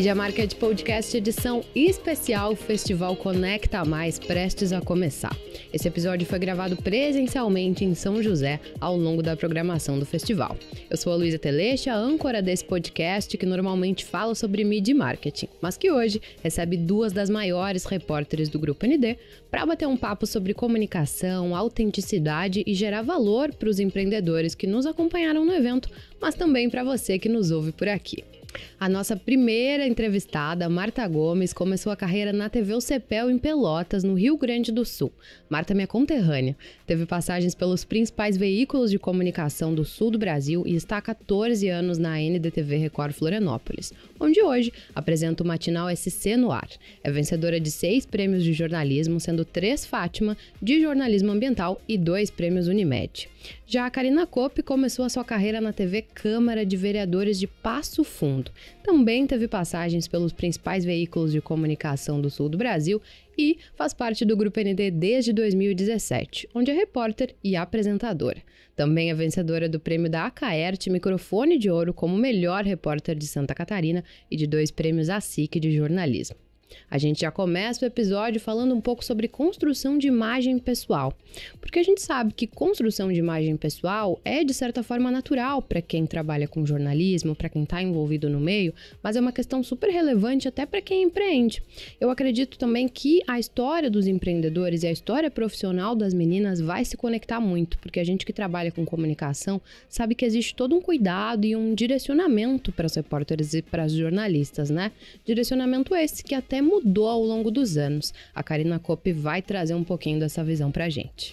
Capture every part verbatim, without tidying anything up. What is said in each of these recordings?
Mídia Market Podcast, edição especial Festival Conecta Mais, prestes a começar. Esse episódio foi gravado presencialmente em São José ao longo da programação do festival. Eu sou a Luísa Teleixo, a âncora desse podcast que normalmente fala sobre mídia e marketing, mas que hoje recebe duas das maiores repórteres do Grupo N D para bater um papo sobre comunicação, autenticidade e gerar valor para os empreendedores que nos acompanharam no evento, mas também para você que nos ouve por aqui. A nossa primeira entrevistada, Marta Gomes, começou a carreira na T V U Cepel em Pelotas, no Rio Grande do Sul. Marta é minha conterrânea, teve passagens pelos principais veículos de comunicação do sul do Brasil e está há quatorze anos na N D T V Record Florianópolis, onde hoje apresenta o matinal S C no ar. É vencedora de seis prêmios de jornalismo, sendo três Fátima de jornalismo ambiental e dois prêmios Unimed. Já a Karina Kopp começou a sua carreira na T V Câmara de Vereadores de Passo Fundo. Também teve passagens pelos principais veículos de comunicação do sul do Brasil e faz parte do Grupo N D desde dois mil e dezessete, onde é repórter e apresentadora. Também é vencedora do prêmio da Acaerte Microfone de Ouro como melhor repórter de Santa Catarina e de dois prêmios A S I C de jornalismo. A gente já começa o episódio falando um pouco sobre construção de imagem pessoal, porque a gente sabe que construção de imagem pessoal é, de certa forma, natural para quem trabalha com jornalismo, para quem está envolvido no meio, mas é uma questão super relevante até para quem empreende. Eu acredito também que a história dos empreendedores e a história profissional das meninas vai se conectar muito, porque a gente que trabalha com comunicação sabe que existe todo um cuidado e um direcionamento para os repórteres e para os jornalistas, né? Direcionamento esse que até mudou ao longo dos anos. A Karina Kopp vai trazer um pouquinho dessa visão pra gente.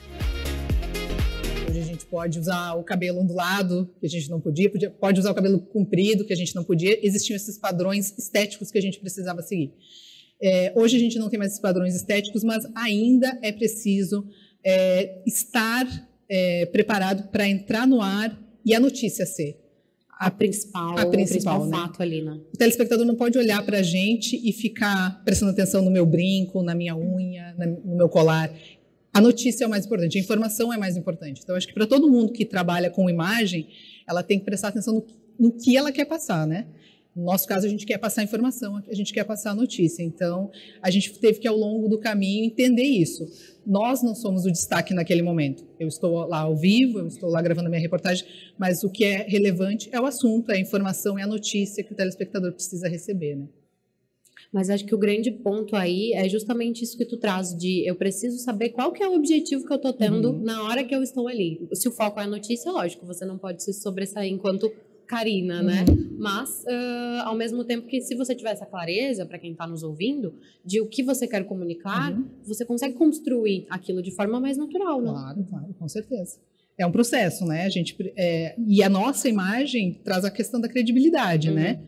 Hoje a gente pode usar o cabelo ondulado, que a gente não podia, podia, pode usar o cabelo comprido, que a gente não podia. Existiam esses padrões estéticos que a gente precisava seguir. É, hoje a gente não tem mais esses padrões estéticos, mas ainda é preciso é, estar é, preparado para entrar no ar e a notícia ser A principal, a principal, o principal né? fato ali, né? O telespectador não pode olhar para a gente e ficar prestando atenção no meu brinco, na minha unha, na, no meu colar. A notícia é o mais importante, a informação é mais importante. Então, acho que para todo mundo que trabalha com imagem, ela tem que prestar atenção no, no que ela quer passar, né? No nosso caso, a gente quer passar a informação, a gente quer passar a notícia. Então, a gente teve que, ao longo do caminho, entender isso. Nós não somos o destaque naquele momento. Eu estou lá ao vivo, eu estou lá gravando a minha reportagem, mas o que é relevante é o assunto, é a informação, é a notícia que o telespectador precisa receber, né? Mas acho que o grande ponto aí é justamente isso que tu traz, de eu preciso saber qual que é o objetivo que eu tô tendo uhum. na hora que eu estou ali. Se o foco é a notícia, lógico, você não pode se sobressair enquanto Karina, uhum. né? Mas, uh, ao mesmo tempo que se você tiver essa clareza, para quem está nos ouvindo, de o que você quer comunicar, uhum. você consegue construir aquilo de forma mais natural, né? Claro, claro, com certeza. É um processo, né? A gente, é, e a nossa imagem traz a questão da credibilidade, uhum. né?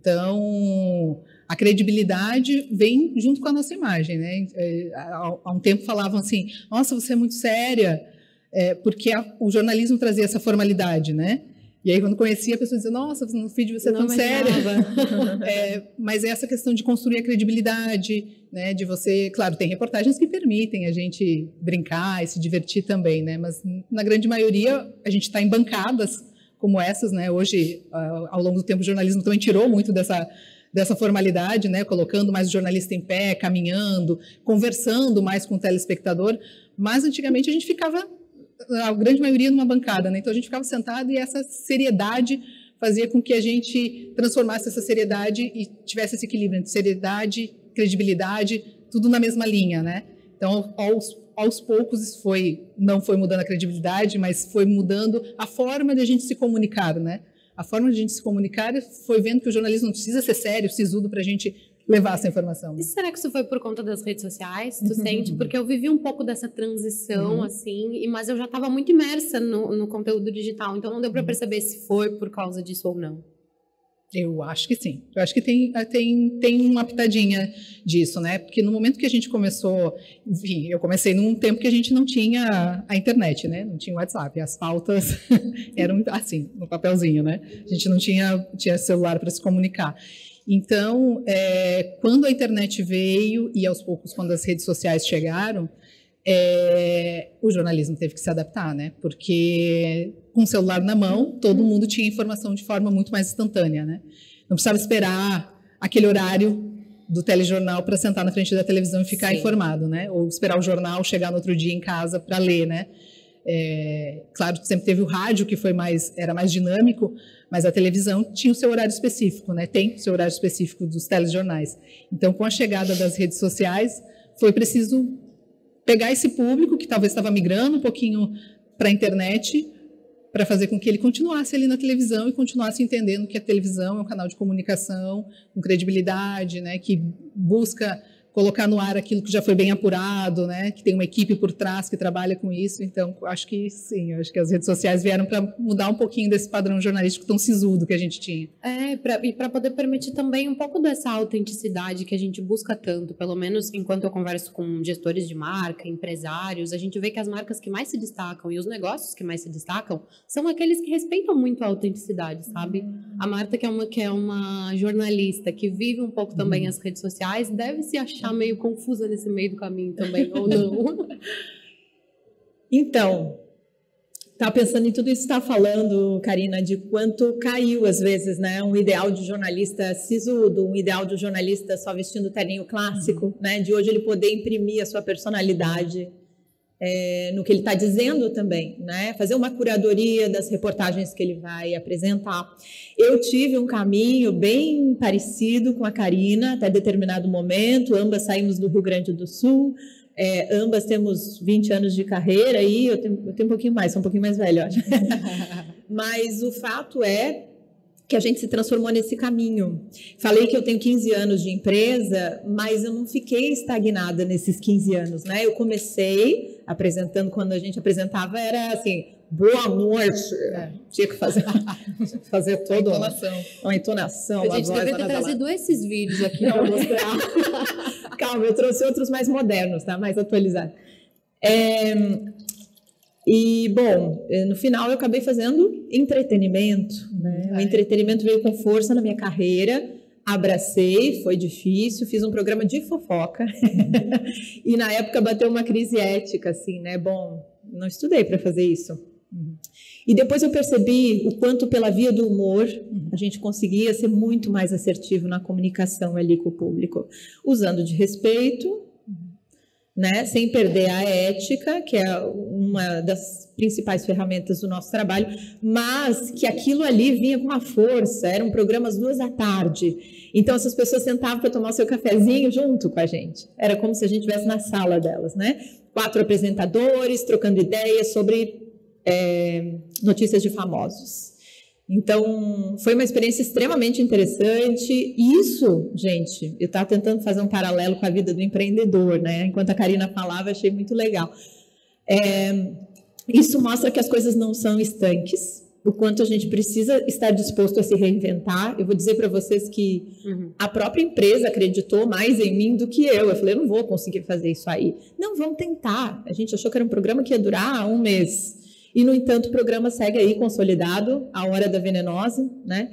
Então, a credibilidade vem junto com a nossa imagem, né? É, há, há um tempo falavam assim, nossa, você é muito séria, é, porque a, o jornalismo trazia essa formalidade, né? E aí, quando conhecia, a pessoa dizia, nossa, no feed você é tão séria. é, mas é essa questão de construir a credibilidade, né? De você, claro, tem reportagens que permitem a gente brincar e se divertir também, né? Mas, na grande maioria, a gente está em bancadas como essas, né? Hoje, ao longo do tempo, o jornalismo também tirou muito dessa, dessa formalidade, né? Colocando mais o jornalista em pé, caminhando, conversando mais com o telespectador. Mas, antigamente, a gente ficava, a grande maioria, numa bancada, né? Então, a gente ficava sentado e essa seriedade fazia com que a gente transformasse essa seriedade e tivesse esse equilíbrio entre seriedade, credibilidade, tudo na mesma linha, né? Então, aos, aos poucos, isso foi, não foi mudando a credibilidade, mas foi mudando a forma de a gente se comunicar, né? A forma de a gente se comunicar foi vendo que o jornalismo não precisa ser sério, sisudo, para a gente levar essa informação. E será que isso foi por conta das redes sociais? Tu uhum. sente? Porque eu vivi um pouco dessa transição, uhum. assim, mas eu já estava muito imersa no, no conteúdo digital, então não deu para uhum. perceber se foi por causa disso ou não. Eu acho que sim. Eu acho que tem, tem, tem uma pitadinha disso, né? Porque no momento que a gente começou... Enfim, eu comecei num tempo que a gente não tinha a internet, né? Não tinha o WhatsApp. As pautas eram assim, no papelzinho, né? A gente não tinha, tinha celular para se comunicar. Então, é, quando a internet veio e, aos poucos, quando as redes sociais chegaram, é, o jornalismo teve que se adaptar, né? Porque com o celular na mão, todo mundo tinha informação de forma muito mais instantânea, né? Não precisava esperar aquele horário do telejornal para sentar na frente da televisão e ficar Sim. informado, né? Ou esperar o jornal chegar no outro dia em casa para ler, né? É, claro que sempre teve o rádio, que foi mais, era mais dinâmico, mas a televisão tinha o seu horário específico, né? Tem o seu horário específico dos telejornais. Então, com a chegada das redes sociais, foi preciso pegar esse público que talvez estava migrando um pouquinho para a internet, para fazer com que ele continuasse ali na televisão e continuasse entendendo que a televisão é um canal de comunicação com credibilidade, né, que busca colocar no ar aquilo que já foi bem apurado, né, que tem uma equipe por trás que trabalha com isso. Então, acho que sim, acho que as redes sociais vieram para mudar um pouquinho desse padrão jornalístico tão sisudo que a gente tinha. É, pra, e para poder permitir também um pouco dessa autenticidade que a gente busca tanto, pelo menos enquanto eu converso com gestores de marca, empresários, a gente vê que as marcas que mais se destacam e os negócios que mais se destacam são aqueles que respeitam muito a autenticidade, sabe? Uhum. A Marta, que é, uma, que é uma jornalista que vive um pouco também uhum. as redes sociais, deve se achar meio confusa nesse meio do caminho também, ou não? Então, tá pensando em tudo isso que está falando, Karina, de quanto caiu às vezes, né? Um ideal de jornalista sisudo, um ideal de jornalista só vestindo terninho clássico, uhum. né? De hoje ele poder imprimir a sua personalidade é, no que ele está dizendo também, né? Fazer uma curadoria das reportagens que ele vai apresentar. Eu tive um caminho bem parecido com a Karina até determinado momento. Ambas saímos do Rio Grande do Sul. É, ambas temos vinte anos de carreira e eu tenho, eu tenho um pouquinho mais, sou um pouquinho mais velha, eu acho. Mas o fato é que a gente se transformou nesse caminho. Falei que eu tenho quinze anos de empresa, mas eu não fiquei estagnada nesses quinze anos, né? Eu comecei apresentando, quando a gente apresentava, era assim, boa noite. É. Tinha que fazer, fazer toda uma entonação. Uma entonação. A gente deve ter trazido esses vídeos aqui para mostrar. Calma, eu trouxe outros mais modernos, tá? Mais atualizados. É, e, bom, no final eu acabei fazendo entretenimento, né? O entretenimento veio com força na minha carreira, abracei, foi difícil, fiz um programa de fofoca e na época bateu uma crise ética, assim, né? Bom, não estudei para fazer isso. Uhum. E depois eu percebi o quanto pela via do humor uhum. a gente conseguia ser muito mais assertivo na comunicação ali com o público, usando de respeito, uhum. né? Sem perder a ética, que é uma das principais ferramentas do nosso trabalho, mas que aquilo ali vinha com uma força, eram programas duas da tarde, então essas pessoas sentavam para tomar o seu cafezinho junto com a gente, era como se a gente estivesse na sala delas, né? Quatro apresentadores trocando ideias sobre é, notícias de famosos. Então, foi uma experiência extremamente interessante. Isso, gente, eu estava tentando fazer um paralelo com a vida do empreendedor, né? Enquanto a Karina falava, achei muito legal. É, isso mostra que as coisas não são estanques, o quanto a gente precisa estar disposto a se reinventar. Eu vou dizer para vocês que uhum. a própria empresa acreditou mais em mim do que eu. Eu falei, eu não vou conseguir fazer isso aí. Não, vamos tentar. A gente achou que era um programa que ia durar um mês. E, no entanto, o programa segue aí consolidado, A Hora da Venenosa, né?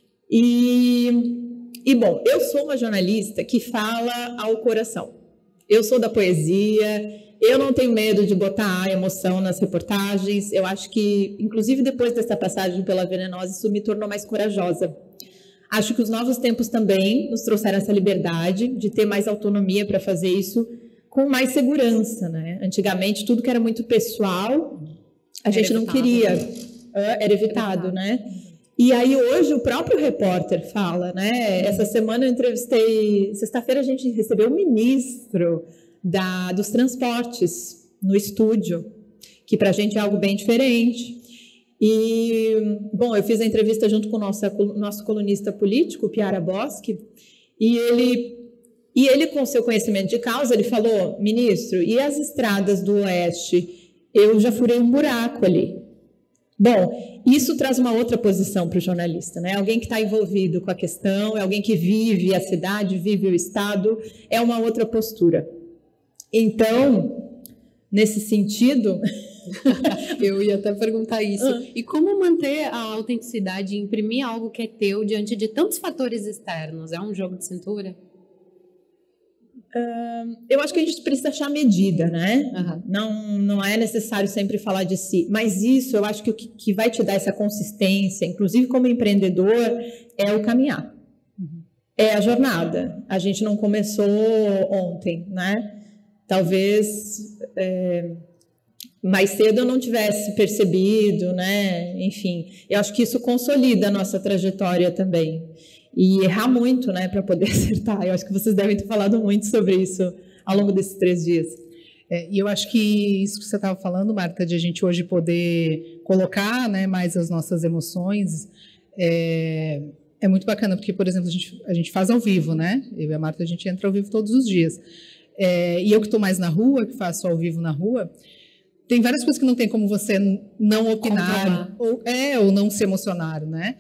E, e, bom, eu sou uma jornalista que fala ao coração. Eu sou da poesia, eu não tenho medo de botar a emoção nas reportagens. Eu acho que, inclusive depois dessa passagem pela Venenosa, isso me tornou mais corajosa. Acho que os novos tempos também nos trouxeram essa liberdade de ter mais autonomia para fazer isso com mais segurança, né? Antigamente, tudo que era muito pessoal, a gente não queria, era evitado, né? E aí hoje o próprio repórter fala, né? Essa semana eu entrevistei, sexta-feira a gente recebeu o ministro da, dos transportes no estúdio, que para a gente é algo bem diferente. E, bom, eu fiz a entrevista junto com o nosso, nosso colunista político, Piara Boschi, e ele, e ele, com seu conhecimento de causa, ele falou, ministro, e as estradas do Oeste? Eu já furei um buraco ali. Bom, isso traz uma outra posição para o jornalista, né? Alguém que está envolvido com a questão, é alguém que vive a cidade, vive o estado, é uma outra postura. Então, nesse sentido... Eu ia até perguntar isso. Ah. E como manter a autenticidade e imprimir algo que é teu diante de tantos fatores externos? É um jogo de cintura? Uh, eu acho que a gente precisa achar medida, né? Uhum. Não, não é necessário sempre falar de si, mas isso eu acho que o que, que vai te dar essa consistência, inclusive como empreendedor, é o caminhar. Uhum. É a jornada. A gente não começou ontem, né? Talvez é, mais cedo eu não tivesse percebido, né? Enfim, eu acho que isso consolida a nossa trajetória também. E errar muito, né, para poder acertar. Eu acho que vocês devem ter falado muito sobre isso ao longo desses três dias. É, e eu acho que isso que você estava falando, Marta, de a gente hoje poder colocar, né, mais as nossas emoções, é, é muito bacana, porque, por exemplo, a gente, a gente faz ao vivo, né? Eu e a Marta, a gente entra ao vivo todos os dias. É, e eu que estou mais na rua, que faço ao vivo na rua, tem várias coisas que não tem como você não opinar, ou, é, ou não se emocionar, né?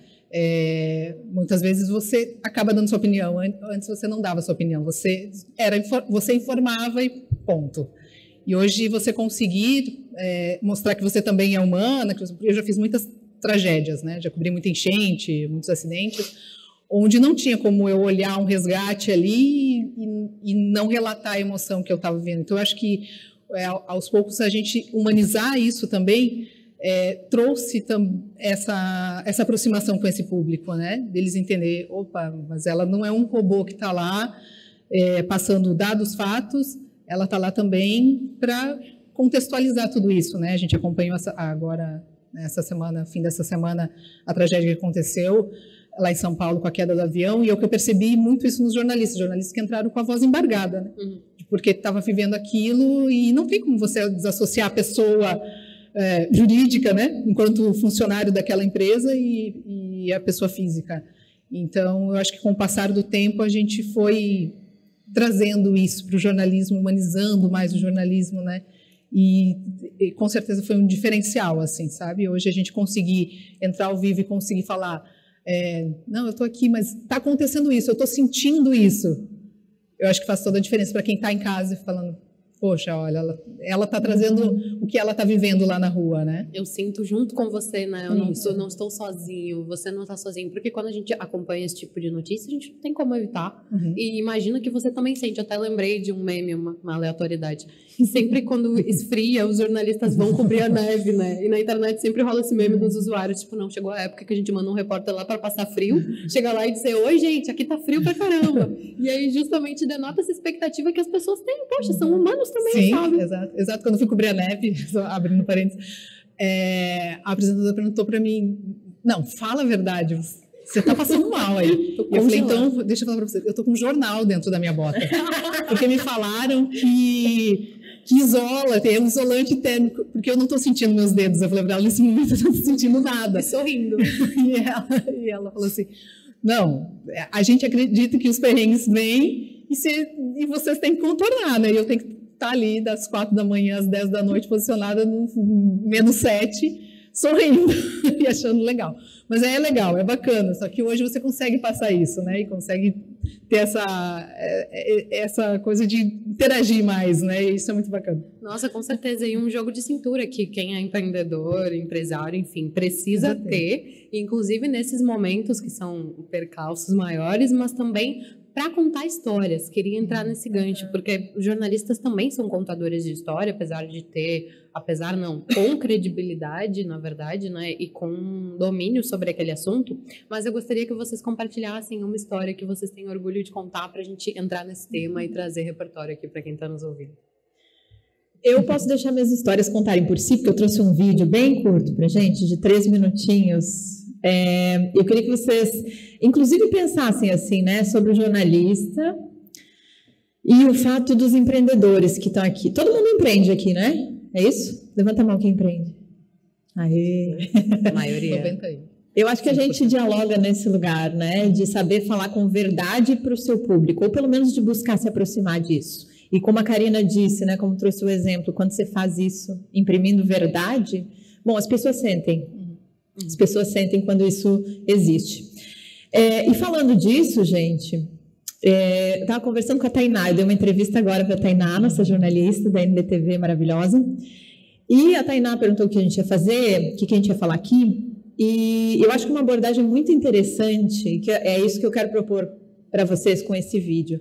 É, muitas vezes você acaba dando sua opinião, antes você não dava sua opinião, você, era, você informava e ponto. E hoje você conseguir é, mostrar que você também é humana, que eu já fiz muitas tragédias, né? Já cobri muita enchente, muitos acidentes, onde não tinha como eu olhar um resgate ali e, e não relatar a emoção que eu estava vivendo. Então, eu acho que é, aos poucos a gente humanizar isso também é, trouxe tam, essa, essa aproximação com esse público, né? Deles entender, opa, mas ela não é um robô que está lá é, passando dados, fatos, ela está lá também para contextualizar tudo isso, né? A gente acompanhou essa, agora, essa semana, fim dessa semana, a tragédia que aconteceu lá em São Paulo com a queda do avião, e eu que eu percebi muito isso nos jornalistas, jornalistas que entraram com a voz embargada, né? Uhum. Porque estava vivendo aquilo e não tem como você desassociar a pessoa é, jurídica, né, enquanto funcionário daquela empresa e, e a pessoa física. Então, eu acho que com o passar do tempo a gente foi trazendo isso para o jornalismo, humanizando mais o jornalismo, né? E, e com certeza foi um diferencial, assim, sabe? Hoje a gente conseguir entrar ao vivo e conseguir falar, é, não, eu estou aqui, mas está acontecendo isso, eu estou sentindo isso. Eu acho que faz toda a diferença para quem está em casa e falando, poxa, olha, ela está trazendo uhum. o que ela está vivendo lá na rua, né? Eu sinto junto com você, né? Eu não, sou, não estou sozinho, você não está sozinho. Porque quando a gente acompanha esse tipo de notícia, a gente não tem como evitar. Uhum. E imagino que você também sente. Eu até lembrei de um meme, uma, uma aleatoriedade. Sempre quando esfria, os jornalistas vão cobrir a neve, né? E na internet sempre rola esse meme dos usuários. Tipo, não, chegou a época que a gente manda um repórter lá para passar frio. Chega lá e dizer, oi, gente, aqui tá frio pra caramba. E aí justamente denota essa expectativa que as pessoas têm. Poxa, são humanos também, sim, sabe? Exato, exato. Quando eu fui cobrir a neve, só abrindo parênteses, é, a apresentadora perguntou para mim, não, fala a verdade, você tá passando mal aí. E eu falei, então, deixa eu falar para você, eu tô com um jornal dentro da minha bota. Porque me falaram que, que isola, tem um isolante térmico, porque eu não tô sentindo meus dedos. Eu falei para ela, nesse momento eu não tô sentindo nada. E sorrindo. E ela, e ela falou assim, não, a gente acredita que os perrengues vêm e, se, e vocês têm que contornar, né? E eu tenho que estar ali das quatro da manhã às dez da noite, posicionada no menos sete, sorrindo e achando legal. Mas é legal, é bacana, só que hoje você consegue passar isso, né? E consegue ter essa, essa coisa de interagir mais, né? E isso é muito bacana. Nossa, com certeza. E um jogo de cintura que quem é empreendedor, empresário, enfim, precisa Exatamente. ter. Inclusive nesses momentos que são percalços maiores, mas também para contar histórias. Queria entrar nesse gancho, porque os jornalistas também são contadores de história, apesar de ter, apesar não, com credibilidade, na verdade, né, e com domínio sobre aquele assunto, mas eu gostaria que vocês compartilhassem uma história que vocês têm orgulho de contar para a gente entrar nesse tema e trazer repertório aqui para quem está nos ouvindo. Eu posso deixar minhas histórias contarem por si, porque eu trouxe um vídeo bem curto para gente, de três minutinhos. É, eu queria que vocês, inclusive, pensassem assim, né, sobre o jornalista e o fato dos empreendedores que estão aqui. Todo mundo empreende aqui, né? É isso? Levanta a mão quem empreende. Aê! A maioria. Eu acho que a gente dialoga nesse lugar, né, de saber falar com verdade para o seu público, ou pelo menos de buscar se aproximar disso. E como a Karina disse, né, como trouxe o exemplo, quando você faz isso imprimindo verdade, bom, as pessoas sentem. As pessoas sentem quando isso existe. É, e falando disso, gente, é, eu estava conversando com a Tainá, eu dei uma entrevista agora para a Tainá, nossa jornalista da N D T V maravilhosa, e a Tainá perguntou o que a gente ia fazer, o que a gente ia falar aqui, e eu acho que uma abordagem muito interessante, que é isso que eu quero propor para vocês com esse vídeo,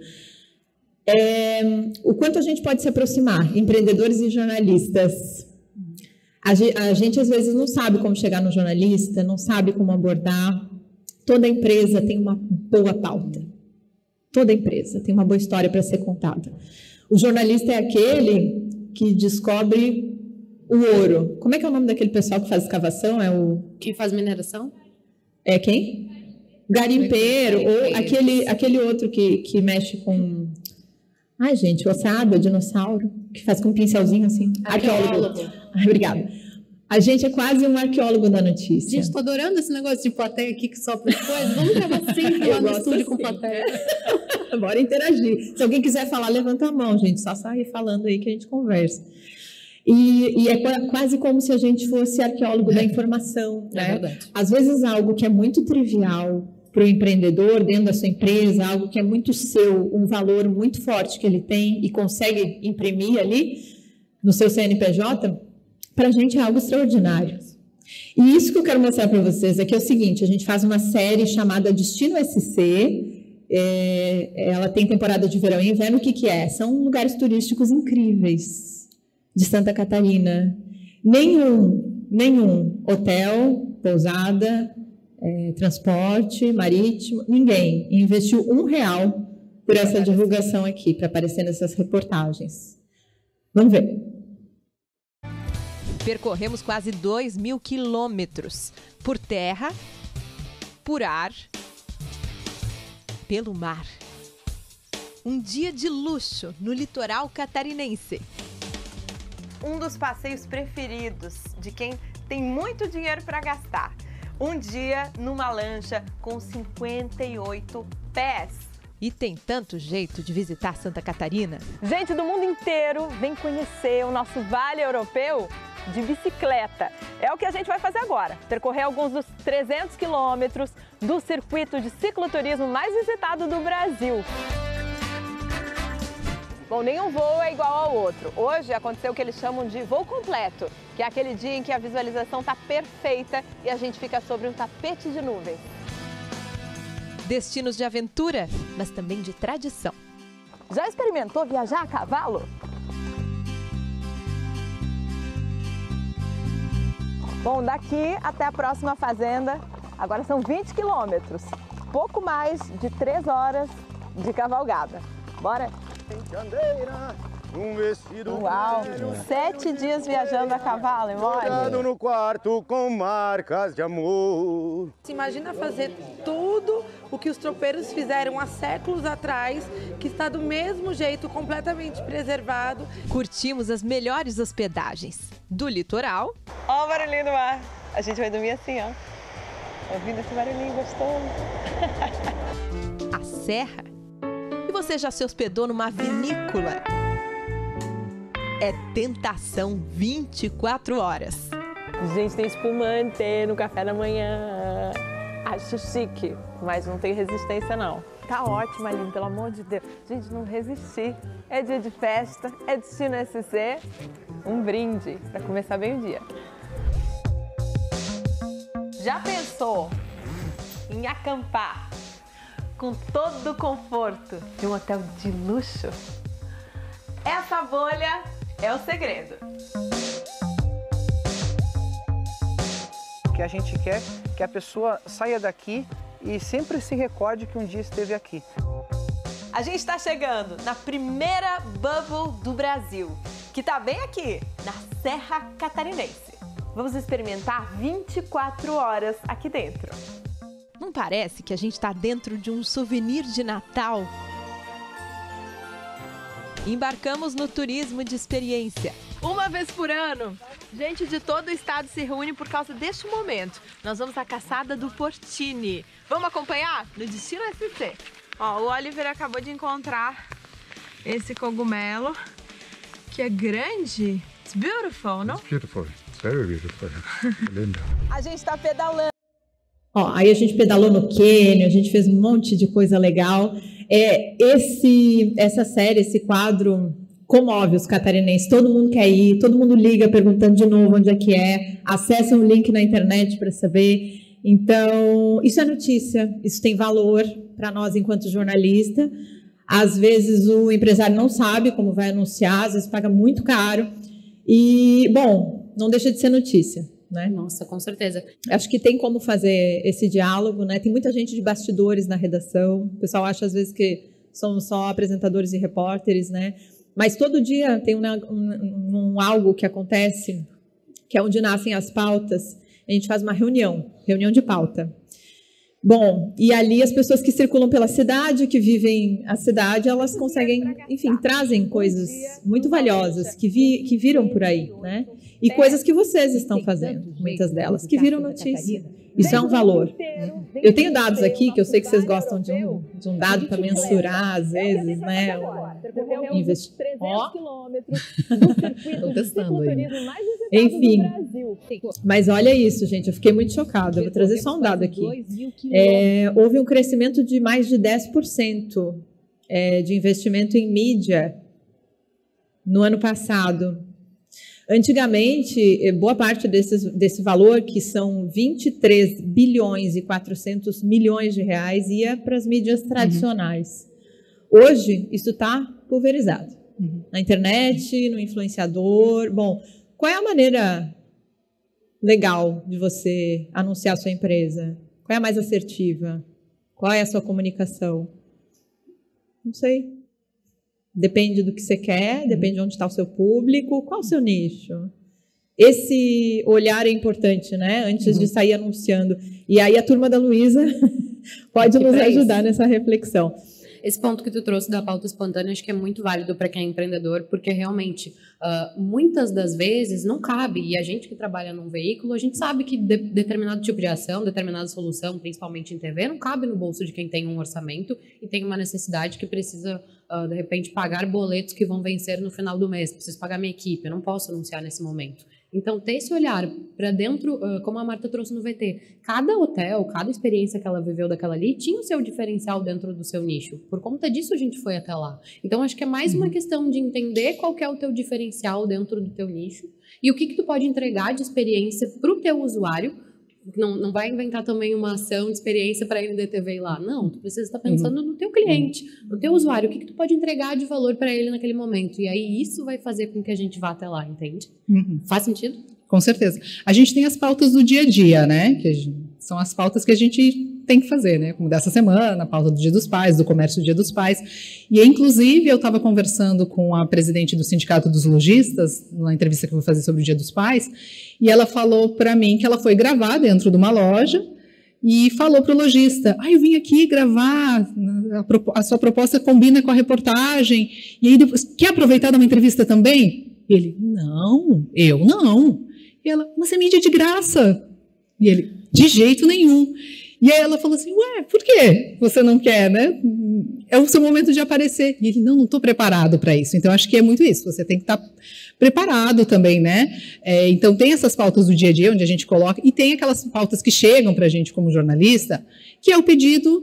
é o quanto a gente pode se aproximar, empreendedores e jornalistas. A gente, a gente, às vezes, não sabe como chegar no jornalista, não sabe como abordar. Toda empresa tem uma boa pauta. Toda empresa tem uma boa história para ser contada. O jornalista é aquele que descobre o ouro. Como é que é o nome daquele pessoal que faz escavação? É o... Quem faz mineração? É quem? Garimpeiro, ou aquele, aquele outro que, que mexe com... Ai, gente, ossada, dinossauro, que faz com um pincelzinho assim. Arqueólogo. Arqueólogo. Ai, obrigada. A gente é quase um arqueólogo da notícia. Gente, tô adorando esse negócio de plateia aqui que sopra as coisas. Vamos gravar sempre lá no estúdio assim. Com plateia. Bora interagir. Se alguém quiser falar, levanta a mão, gente. Só sai falando aí que a gente conversa. E, e é quase como se a gente fosse arqueólogo da informação. É né? verdade. Às vezes algo que é muito trivial para o empreendedor dentro da sua empresa, algo que é muito seu, um valor muito forte que ele tem e consegue imprimir ali no seu C N P J, para a gente é algo extraordinário. E isso que eu quero mostrar para vocês é que é o seguinte, a gente faz uma série chamada Destino S C, é, ela tem temporada de verão e inverno. O que que é? São lugares turísticos incríveis de Santa Catarina. Nenhum, nenhum hotel, pousada, é, transporte marítimo, ninguém investiu um real por essa divulgação aqui, para aparecer nessas reportagens. Vamos ver. Percorremos quase dois mil quilômetros por terra, por ar, pelo mar. Um dia de luxo no litoral catarinense. Um dos passeios preferidos de quem tem muito dinheiro para gastar. Um dia numa lancha com cinquenta e oito pés. E tem tanto jeito de visitar Santa Catarina. Gente do mundo inteiro vem conhecer o nosso Vale Europeu de bicicleta. É o que a gente vai fazer agora, percorrer alguns dos trezentos quilômetros do circuito de cicloturismo mais visitado do Brasil. Bom, nenhum voo é igual ao outro. Hoje aconteceu o que eles chamam de voo completo, que é aquele dia em que a visualização está perfeita e a gente fica sobre um tapete de nuvens. Destinos de aventura, mas também de tradição. Já experimentou viajar a cavalo? Bom, daqui até a próxima fazenda, agora são vinte quilômetros, pouco mais de três horas de cavalgada. Bora? Um vestido Uau! Sete dias viajando a cavalo, é mole? no quarto com marcas de amor. Se imagina fazer tudo o que os tropeiros fizeram há séculos atrás, que está do mesmo jeito, completamente preservado. Curtimos as melhores hospedagens do litoral. Ó o barulhinho do mar. A gente vai dormir assim, ó. Ouvindo esse barulhinho gostoso. A serra. E você já se hospedou numa vinícola? É tentação vinte e quatro horas. Gente, tem espumante no café da manhã. Acho chique, mas não tem resistência não. Tá ótimo, Aline, pelo amor de Deus. Gente, não resisti. É dia de festa, é Destino S C. Um brinde para começar bem o dia. Já pensou em acampar com todo o conforto de um hotel de luxo? Essa bolha é o segredo. O que a gente quer é que a pessoa saia daqui e sempre se recorde que um dia esteve aqui. A gente está chegando na primeira bubble do Brasil, que está bem aqui, na Serra Catarinense. Vamos experimentar vinte e quatro horas aqui dentro. Não parece que a gente está dentro de um souvenir de Natal? Embarcamos no turismo de experiência. Uma vez por ano, gente de todo o estado se reúne por causa deste momento. Nós vamos à caçada do Portini. Vamos acompanhar no Destino S C. Ó, o Oliver acabou de encontrar esse cogumelo, que é grande. It's beautiful, não? It's beautiful. It's very beautiful. Lindo. A gente está pedalando. Ó, aí a gente pedalou no cânion, a gente fez um monte de coisa legal. É, esse, essa série, esse quadro comove os catarinenses. Todo mundo quer ir, todo mundo liga perguntando de novo onde é que é. Acessem um link na internet para saber. Então, isso é notícia, isso tem valor para nós enquanto jornalista. Às vezes o empresário não sabe como vai anunciar, às vezes paga muito caro. E, bom, não deixa de ser notícia. Né? Nossa, com certeza. Acho que tem como fazer esse diálogo, né? Tem muita gente de bastidores na redação. O pessoal acha às vezes que somos só apresentadores e repórteres, né? Mas todo dia tem um, um, um algo que acontece, que é onde nascem as pautas. A gente faz uma reunião, reunião de pauta. Bom, e ali as pessoas que circulam pela cidade, que vivem a cidade, elas conseguem, enfim, trazem coisas muito valiosas que, vi, que viram por aí, né? E coisas que vocês estão fazendo, muitas delas, que viram notícia. Isso é um valor. Eu tenho dados aqui, que eu sei que vocês gostam de um, de um dado para mensurar, às vezes, né? Investi... Ó. Estou testando aí. Enfim, mas olha isso, gente, eu fiquei muito chocada. Eu vou trazer só um dado aqui. É, houve um crescimento de mais de dez por cento é, de investimento em mídia no ano passado. Antigamente, boa parte desses, desse valor, que são vinte e três bilhões e quatrocentos milhões de reais, ia para as mídias tradicionais. Uhum. Hoje, isso está pulverizado. Uhum. Na internet, no influenciador. Bom, qual é a maneira legal de você anunciar a sua empresa? Qual é a mais assertiva? Qual é a sua comunicação? Não sei. Depende do que você quer, depende de onde está o seu público, qual o seu nicho. Esse olhar é importante, né? Antes uhum. de sair anunciando. E aí a turma da Luísa pode nos ajudar nessa reflexão. Esse ponto que tu trouxe da pauta espontânea, acho que é muito válido para quem é empreendedor, porque realmente, uh, muitas das vezes, não cabe, e a gente que trabalha num veículo, a gente sabe que de, determinado tipo de ação, determinada solução, principalmente em T V, não cabe no bolso de quem tem um orçamento e tem uma necessidade que precisa, uh, de repente, pagar boletos que vão vencer no final do mês, preciso pagar minha equipe, eu não posso anunciar nesse momento. Então, ter esse olhar para dentro, como a Marta trouxe no V T, cada hotel, cada experiência que ela viveu daquela ali, tinha o seu diferencial dentro do seu nicho. Por conta disso, a gente foi até lá. Então, acho que é mais uma questão de entender qual que é o teu diferencial dentro do teu nicho e o que, que tu pode entregar de experiência para o teu usuário. Não, não vai inventar também uma ação de experiência para a N D T V ir lá. Não, tu precisa estar pensando uhum. no teu cliente, no teu usuário. O que, que tu pode entregar de valor para ele naquele momento? E aí isso vai fazer com que a gente vá até lá, entende? Uhum. Faz sentido? Com certeza. A gente tem as pautas do dia a dia, né? Que gente, são as pautas que a gente tem que fazer, né? Como dessa semana, a pauta do Dia dos Pais, do comércio do Dia dos Pais. E, inclusive, eu estava conversando com a presidente do Sindicato dos Lojistas, na entrevista que eu vou fazer sobre o Dia dos Pais, e ela falou para mim que ela foi gravar dentro de uma loja e falou para o lojista, ah, eu vim aqui gravar, a, a sua proposta combina com a reportagem, e aí depois, quer aproveitar de uma entrevista também? E ele, não, eu não. E ela, mas é mídia de graça. E ele, de jeito nenhum. E aí ela falou assim, ué, por que você não quer, né? É o seu momento de aparecer. E ele, não, não estou preparado para isso. Então, acho que é muito isso, você tem que estar preparado também, né? É, então, tem essas pautas do dia a dia, onde a gente coloca, e tem aquelas pautas que chegam para a gente como jornalista, que é o pedido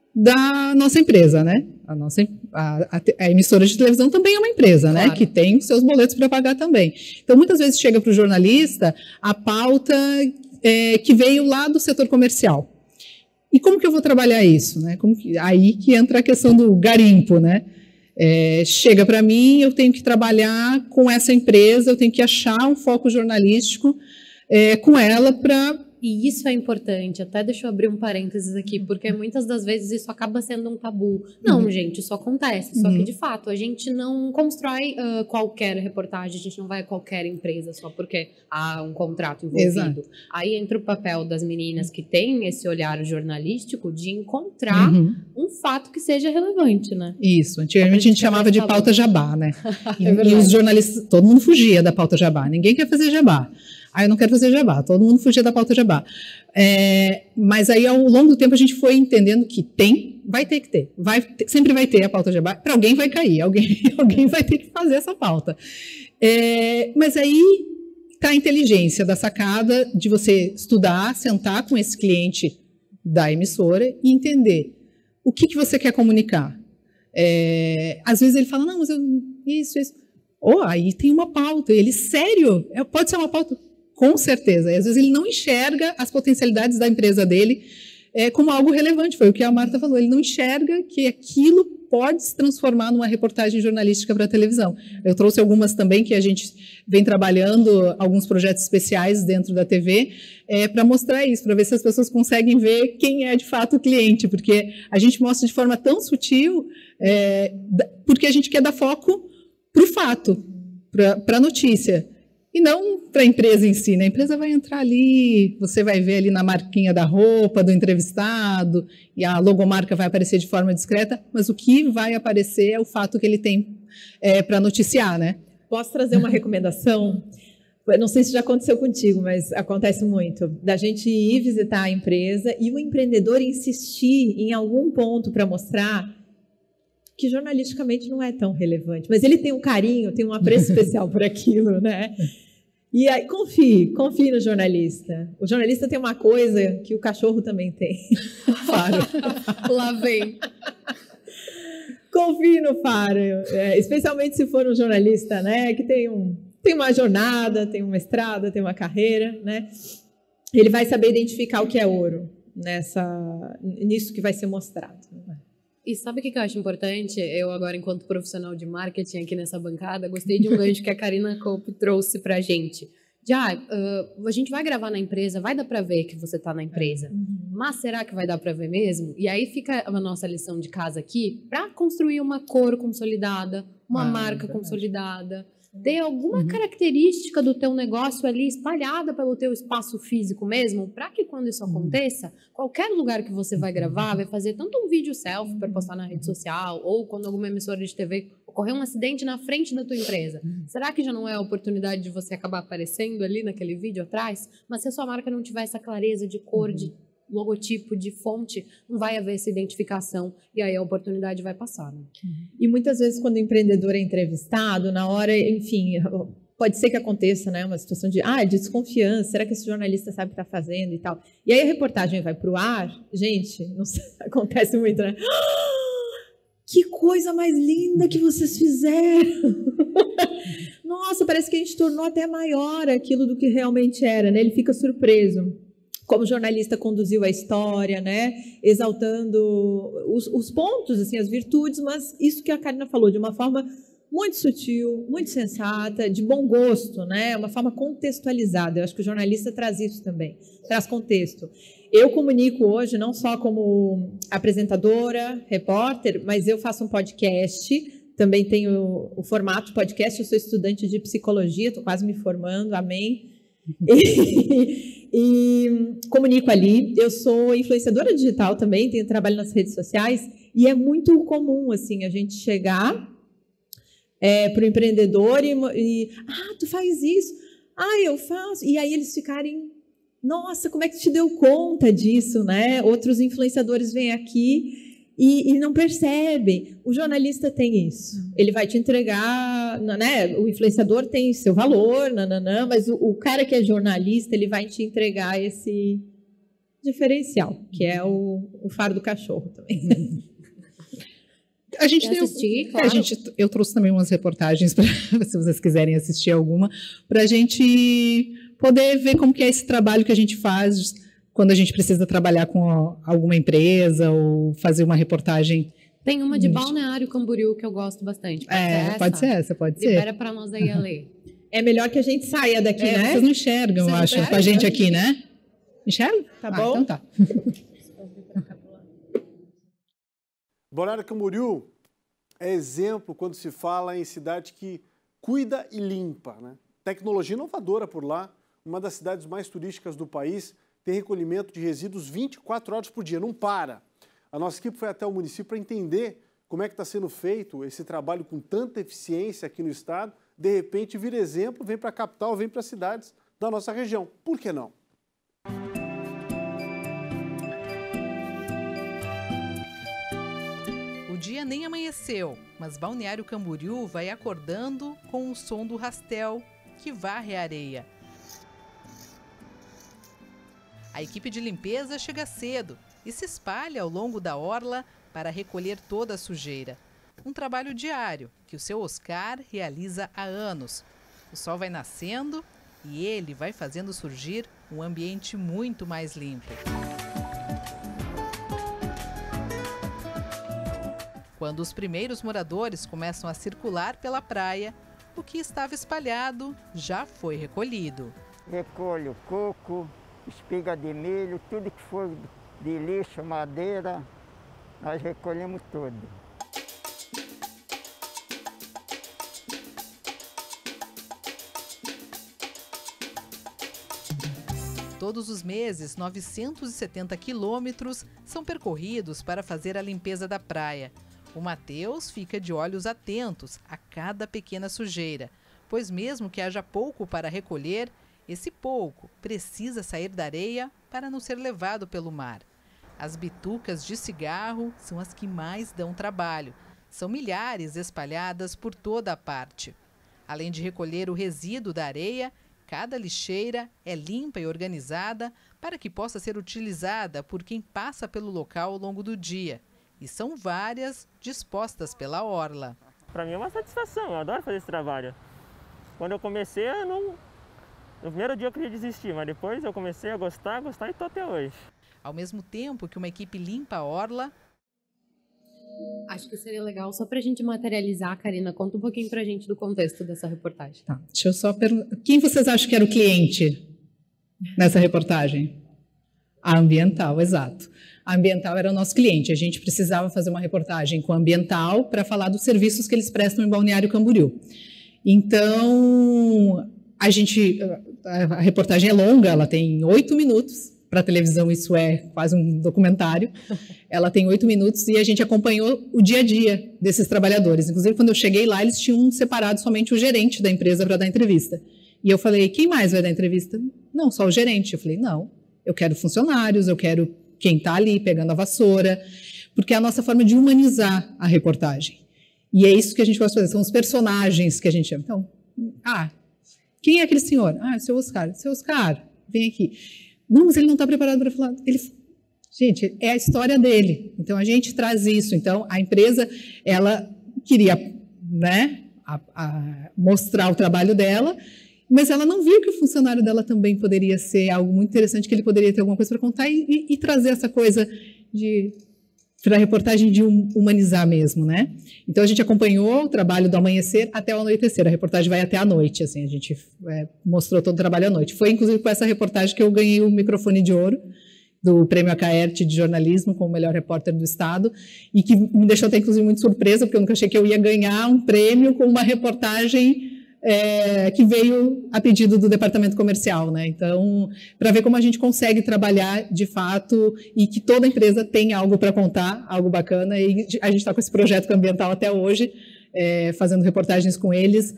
da nossa empresa, né? A nossa a, a, a emissora de televisão também é uma empresa, claro, né? Que tem os seus boletos para pagar também. Então, muitas vezes chega para o jornalista a pauta é, que veio lá do setor comercial. E como que eu vou trabalhar isso, né? Como que, aí que entra a questão do garimpo, né? É, chega para mim, eu tenho que trabalhar com essa empresa, eu tenho que achar um foco jornalístico é, com ela para... E isso é importante, até deixa eu abrir um parênteses aqui, porque muitas das vezes isso acaba sendo um tabu. Não, uhum. gente, isso acontece, só uhum. que de fato a gente não constrói uh, qualquer reportagem, a gente não vai a qualquer empresa só porque há um contrato envolvido. Exato. Aí entra o papel das meninas que têm esse olhar jornalístico de encontrar uhum. um fato que seja relevante, né? Isso, antigamente a gente chamava de pauta jabá, né? E, é e os jornalistas, todo mundo fugia da pauta jabá, ninguém quer fazer jabá. Ah, eu não quero fazer jabá, todo mundo fugia da pauta jabá. É, mas aí, ao longo do tempo, a gente foi entendendo que tem, vai ter que ter, vai ter, sempre vai ter a pauta jabá, para alguém vai cair, alguém, alguém vai ter que fazer essa pauta. É, mas aí está a inteligência da sacada de você estudar, sentar com esse cliente da emissora e entender o que, que você quer comunicar. É, às vezes ele fala, não, mas eu, isso, isso. Oh, aí tem uma pauta, ele, sério, é, pode ser uma pauta? Com certeza. E às vezes ele não enxerga as potencialidades da empresa dele é, como algo relevante. Foi o que a Marta falou. Ele não enxerga que aquilo pode se transformar numa reportagem jornalística para a televisão. Eu trouxe algumas também que a gente vem trabalhando, alguns projetos especiais dentro da T V, é, para mostrar isso, para ver se as pessoas conseguem ver quem é de fato o cliente, porque a gente mostra de forma tão sutil, é, porque a gente quer dar foco para o fato, para a notícia. E não para a empresa em si, né? A empresa vai entrar ali, você vai ver ali na marquinha da roupa do entrevistado, e a logomarca vai aparecer de forma discreta, mas o que vai aparecer é o fato que ele tem é, para noticiar, né? Posso trazer uma recomendação? Eu não sei se já aconteceu contigo, mas acontece muito. Da gente ir visitar a empresa e o empreendedor insistir em algum ponto para mostrar que jornalisticamente não é tão relevante, mas ele tem um carinho, tem um apreço especial por aquilo, né? E aí, confie, confie no jornalista. O jornalista tem uma coisa que o cachorro também tem. Faro. Lá vem. Confie no Faro, é, especialmente se for um jornalista, né, que tem, um, tem uma jornada, tem uma estrada, tem uma carreira, né? Ele vai saber identificar o que é ouro nessa, nisso que vai ser mostrado. E sabe o que eu acho importante? Eu agora, enquanto profissional de marketing aqui nessa bancada, gostei de um gancho que a Karina Cope trouxe pra gente. De, ah, uh, a gente vai gravar na empresa, vai dar pra ver que você tá na empresa. Uhum. Mas será que vai dar pra ver mesmo? E aí fica a nossa lição de casa aqui pra construir uma cor consolidada, uma ah, marca é consolidada, ter alguma uhum. característica do teu negócio ali espalhada pelo teu espaço físico mesmo, para que quando isso aconteça, qualquer lugar que você vai gravar, vai fazer tanto um vídeo selfie para postar na rede social, ou quando alguma emissora de T V ocorrer um acidente na frente da tua empresa. Será que já não é a oportunidade de você acabar aparecendo ali naquele vídeo atrás? Mas se a sua marca não tiver essa clareza de cor, uhum. de logotipo, de fonte, não vai haver essa identificação e aí a oportunidade vai passar, né? E muitas vezes quando o empreendedor é entrevistado, na hora, enfim, pode ser que aconteça, né, uma situação de, ah, de desconfiança, será que esse jornalista sabe o que está fazendo e tal. E aí a reportagem vai para o ar, gente, não sei, acontece muito, né? Que coisa mais linda que vocês fizeram! Nossa, parece que a gente tornou até maior aquilo do que realmente era, né? Ele fica surpreso. Como o jornalista conduziu a história, né? Exaltando os, os pontos, assim, as virtudes, mas isso que a Karina falou, de uma forma muito sutil, muito sensata, de bom gosto, né? Uma forma contextualizada. Eu acho que o jornalista traz isso também, traz contexto. Eu comunico hoje não só como apresentadora, repórter, mas eu faço um podcast, também tenho o formato podcast, eu sou estudante de psicologia, estou quase me formando, amém. E, e comunico ali. Eu sou influenciadora digital também, tenho trabalho nas redes sociais e é muito comum assim a gente chegar é, para o empreendedor e, e ah, tu faz isso, ah, eu faço, e aí eles ficarem, nossa, como é que tu te deu conta disso, né? Outros influenciadores vêm aqui E, e não percebem. O jornalista tem isso. Ele vai te entregar, né? O influenciador tem seu valor, nananã, mas o, o cara que é jornalista, ele vai te entregar esse diferencial, que é o, o faro do cachorro também. A gente tem, assistir, claro. a gente, eu trouxe também umas reportagens, pra, se vocês quiserem assistir alguma, para a gente poder ver como que é esse trabalho que a gente faz quando a gente precisa trabalhar com alguma empresa ou fazer uma reportagem. Tem uma de Balneário Camboriú que eu gosto bastante. Pode é, ser pode ser essa, pode ser. Libera para nós aí, Ale. É melhor que a gente saia daqui, é, né? Vocês não enxergam, eu acho, com a gente aqui, né? Enxerga? Tá ah, bom? Então tá. Balneário Camboriú é exemplo quando se fala em cidade que cuida e limpa, né? Tecnologia inovadora por lá, uma das cidades mais turísticas do país, tem recolhimento de resíduos vinte e quatro horas por dia, não para. A nossa equipe foi até o município para entender como é que está sendo feito esse trabalho com tanta eficiência aqui no estado. De repente, vira exemplo, vem para a capital, vem para as cidades da nossa região. Por que não? O dia nem amanheceu, mas Balneário Camboriú vai acordando com o som do rastel que varre a areia. A equipe de limpeza chega cedo e se espalha ao longo da orla para recolher toda a sujeira. Um trabalho diário que o seu Oscar realiza há anos. O sol vai nascendo e ele vai fazendo surgir um ambiente muito mais limpo. Quando os primeiros moradores começam a circular pela praia, o que estava espalhado já foi recolhido. Recolho coco, espiga de milho, tudo que for de lixo, madeira, nós recolhemos tudo. Todos os meses, novecentos e setenta quilômetros são percorridos para fazer a limpeza da praia. O Matheus fica de olhos atentos a cada pequena sujeira, pois mesmo que haja pouco para recolher, esse pouco precisa sair da areia para não ser levado pelo mar. As bitucas de cigarro são as que mais dão trabalho. São milhares espalhadas por toda a parte. Além de recolher o resíduo da areia, cada lixeira é limpa e organizada para que possa ser utilizada por quem passa pelo local ao longo do dia. E são várias dispostas pela orla. Para mim é uma satisfação, eu adoro fazer esse trabalho. Quando eu comecei, eu não... no primeiro dia eu queria desistir, mas depois eu comecei a gostar, gostar e estou até hoje. Ao mesmo tempo que uma equipe limpa a orla... Acho que seria legal, só para a gente materializar, Karina, conta um pouquinho para a gente do contexto dessa reportagem. Tá, deixa eu só perguntar. Quem vocês acham que era o cliente nessa reportagem? A Ambiental, exato. A Ambiental era o nosso cliente. A gente precisava fazer uma reportagem com a Ambiental para falar dos serviços que eles prestam em Balneário Camboriú. Então, a gente, a reportagem é longa, ela tem oito minutos. Para a televisão isso é quase um documentário. Ela tem oito minutos e a gente acompanhou o dia a dia desses trabalhadores. Inclusive, quando eu cheguei lá, eles tinham separado somente o gerente da empresa para dar entrevista. E eu falei, quem mais vai dar entrevista? Não, só o gerente. Eu falei, não, eu quero funcionários, eu quero quem está ali pegando a vassoura, porque é a nossa forma de humanizar a reportagem. E é isso que a gente gosta de fazer, são os personagens que a gente chama. Então, ah, quem é aquele senhor? Ah, é o seu Oscar. Seu Oscar, vem aqui. Não, mas ele não está preparado para falar. Ele, gente, é a história dele. Então, a gente traz isso. Então, a empresa, ela queria, né, a, a mostrar o trabalho dela, mas ela não viu que o funcionário dela também poderia ser algo muito interessante, que ele poderia ter alguma coisa para contar e, e, e trazer essa coisa de... para a reportagem de humanizar mesmo, né? Então, a gente acompanhou o trabalho do amanhecer até o anoitecer. A reportagem vai até a noite, assim, a gente é, mostrou todo o trabalho à noite. Foi, inclusive, com essa reportagem que eu ganhei o microfone de ouro do Prêmio Acaerte de Jornalismo como melhor repórter do Estado e que me deixou até, inclusive, muito surpresa, porque eu nunca achei que eu ia ganhar um prêmio com uma reportagem é, que veio a pedido do departamento comercial, né? Então, para ver como a gente consegue trabalhar de fato e que toda empresa tem algo para contar, algo bacana, e a gente está com esse projeto ambiental até hoje, é, fazendo reportagens com eles,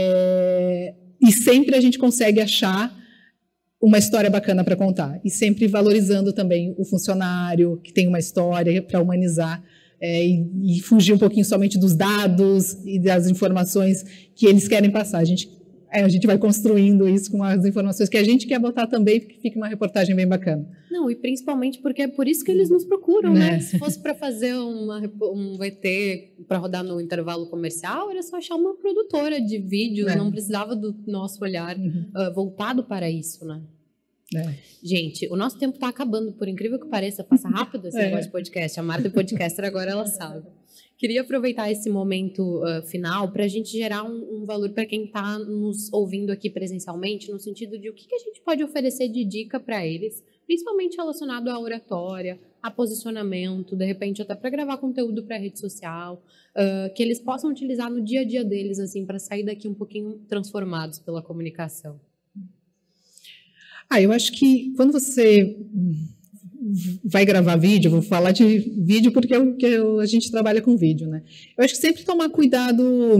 é, e sempre a gente consegue achar uma história bacana para contar, e sempre valorizando também o funcionário que tem uma história para humanizar. É, e, e fugir um pouquinho somente dos dados e das informações que eles querem passar. A gente, é, a gente vai construindo isso com as informações que a gente quer botar também, porque fica uma reportagem bem bacana. Não, e principalmente porque é por isso que eles nos procuram, né? né? Se fosse para fazer uma, um V T para rodar no intervalo comercial, era só achar uma produtora de vídeos, é. não precisava do nosso olhar uhum. uh, voltado para isso, né? É. Gente, o nosso tempo está acabando, por incrível que pareça, passa rápido esse é. negócio de podcast. A Marta é podcaster, agora ela sabe. Queria aproveitar esse momento uh, final para a gente gerar um, um valor para quem está nos ouvindo aqui presencialmente, no sentido de o que, que a gente pode oferecer de dica para eles, principalmente relacionado à oratória, a posicionamento, de repente até para gravar conteúdo para a rede social, uh, que eles possam utilizar no dia a dia deles, assim, para sair daqui um pouquinho transformados pela comunicação. Ah, eu acho que quando você vai gravar vídeo, vou falar de vídeo porque é o que a gente trabalha com vídeo, né? Eu acho que sempre tomar cuidado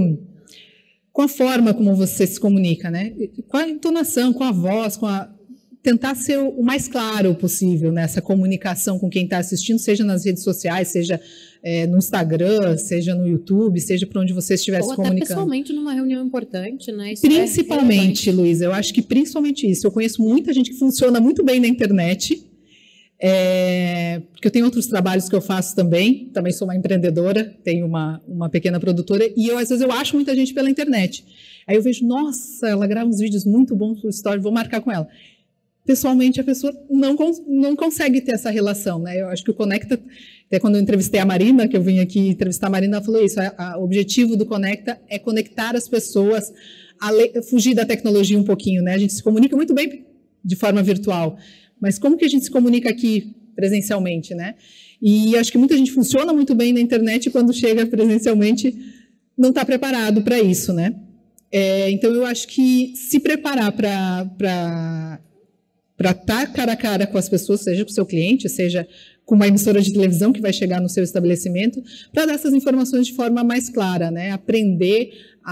com a forma como você se comunica, né? Com a entonação, com a voz, com a... tentar ser o mais claro possível nessa comunicação com quem está assistindo, seja nas redes sociais, seja é, no Instagram, seja no YouTube, seja para onde você estiver Ou se até comunicando. pessoalmente numa reunião importante, né? Isso Principalmente, é Luísa, eu acho que principalmente isso. Eu conheço muita gente que funciona muito bem na internet, é, porque eu tenho outros trabalhos que eu faço também, também sou uma empreendedora, tenho uma, uma pequena produtora, e eu, às vezes eu acho muita gente pela internet. Aí eu vejo, nossa, ela grava uns vídeos muito bons por story, vou marcar com ela. pessoalmente a pessoa não, não consegue ter essa relação, né? Eu acho que o Conecta, até quando eu entrevistei a Marina, que eu vim aqui entrevistar a Marina, ela falou isso, a, a, o objetivo do Conecta é conectar as pessoas, a le, fugir da tecnologia um pouquinho, né? A gente se comunica muito bem de forma virtual, mas como que a gente se comunica aqui presencialmente, né? E acho que muita gente funciona muito bem na internet e quando chega presencialmente não está preparado para isso, né? É, então, eu acho que se preparar para para estar cara a cara com as pessoas, seja com o seu cliente, seja com uma emissora de televisão que vai chegar no seu estabelecimento, para dar essas informações de forma mais clara, né? Aprender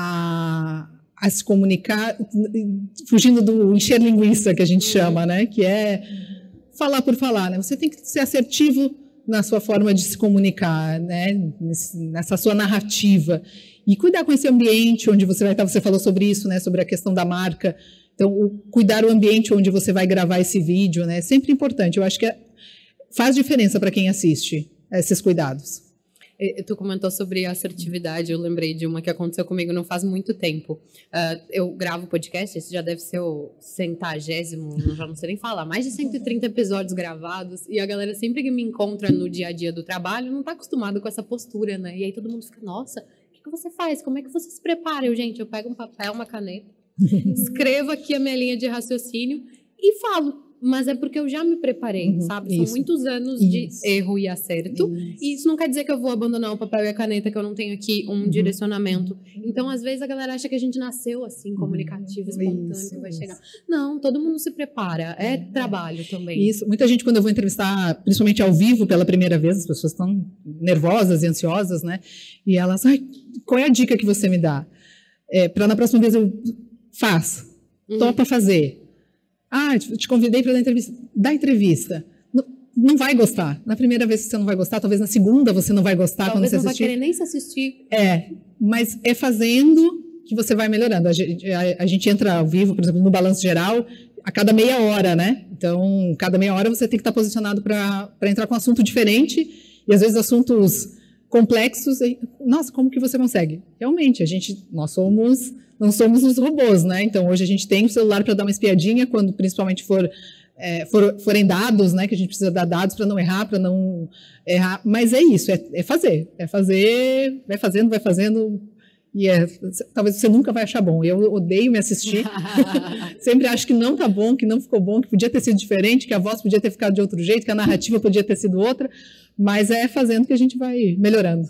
a, a se comunicar, fugindo do encher linguiça que a gente chama, né? Que é falar por falar, né? Você tem que ser assertivo na sua forma de se comunicar, né? Nessa sua narrativa. E cuidar com esse ambiente onde você vai estar, você falou sobre isso, né? Sobre a questão da marca. Então, o, cuidar o ambiente onde você vai gravar esse vídeo, né? É sempre importante. Eu acho que é, faz diferença para quem assiste esses cuidados. Tu comentou sobre assertividade, eu lembrei de uma que aconteceu comigo não faz muito tempo. Uh, eu gravo podcast, esse já deve ser o centagésimo, já não sei nem falar, mais de cento e trinta episódios gravados, e a galera sempre que me encontra no dia a dia do trabalho não está acostumada com essa postura, né? E aí todo mundo fica, nossa, o que, que você faz? Como é que você se prepara? Eu, gente, eu pego um papel, uma caneta, escrevo aqui a minha linha de raciocínio e falo. Mas é porque eu já me preparei, uhum, sabe? São isso. muitos anos isso. de erro e acerto. Isso. E isso não quer dizer que eu vou abandonar o papel e a caneta, que eu não tenho aqui um uhum. direcionamento. Então, às vezes, a galera acha que a gente nasceu assim, comunicativo, espontâneo, isso, que vai isso. chegar. Não, todo mundo se prepara. É, é trabalho também. Isso. Muita gente, quando eu vou entrevistar, principalmente ao vivo, pela primeira vez, as pessoas estão nervosas e ansiosas, né? E elas, ai, qual é a dica que você me dá? É, para na próxima vez eu faço. Uhum. Topa fazer. Ah, te convidei para dar entrevista. Dá entrevista. Não, não vai gostar. Na primeira vez você não vai gostar, talvez na segunda você não vai gostar talvez quando você assistir. assistir. Talvez não vai querer nem se assistir. É, mas é fazendo que você vai melhorando. A gente, a, a gente entra ao vivo, por exemplo, no Balanço Geral, a cada meia hora, né? Então, cada meia hora você tem que estar posicionado para entrar com um assunto diferente e às vezes assuntos complexos. E, nossa, como que você consegue? Realmente, a gente, nós somos... Não somos os robôs, né? Então, hoje a gente tem o celular para dar uma espiadinha, quando principalmente for, é, for, forem dados, né? Que a gente precisa dar dados para não errar, para não errar. Mas é isso, é, é fazer. É fazer, vai fazendo, vai fazendo. E é, talvez você nunca vai achar bom. Eu odeio me assistir. Sempre acho que não tá bom, que não ficou bom, que podia ter sido diferente, que a voz podia ter ficado de outro jeito, que a narrativa podia ter sido outra. Mas é fazendo que a gente vai melhorando.